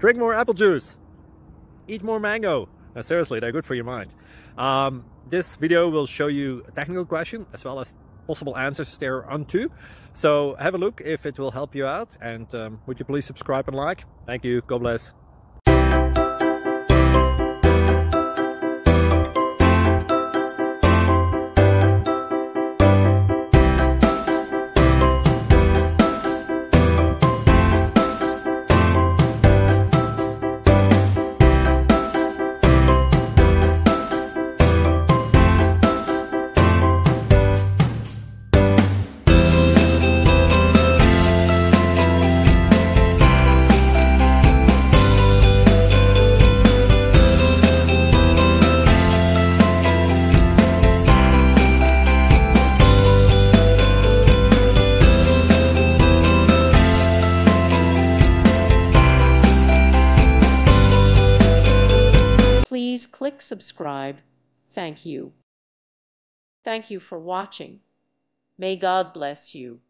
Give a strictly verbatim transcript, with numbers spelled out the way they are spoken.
drink more apple juice, eat more mango. No, seriously, they're good for your mind. Um, this video will show you a technical question as well as possible answers there onto. So have a look if it will help you out, and um, would you please subscribe and like? Thank you. God bless. Please click subscribe. Thank you. Thank you for watching. May God bless you.